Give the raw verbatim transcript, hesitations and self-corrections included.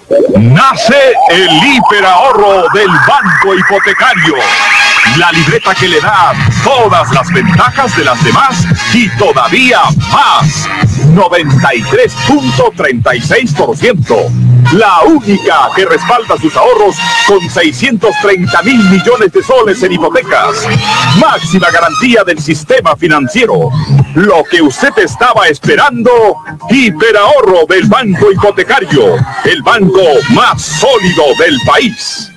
Nace el hiperahorro del Banco Hipotecario. La libreta que le da todas las ventajas de las demás y todavía más. noventa y tres punto treinta y seis por ciento. La única que respalda sus ahorros con seiscientos treinta mil millones de soles en hipotecas. Máxima garantía del sistema financiero. Lo que usted estaba esperando, hiperahorro del Banco Hipotecario, el banco más sólido del país.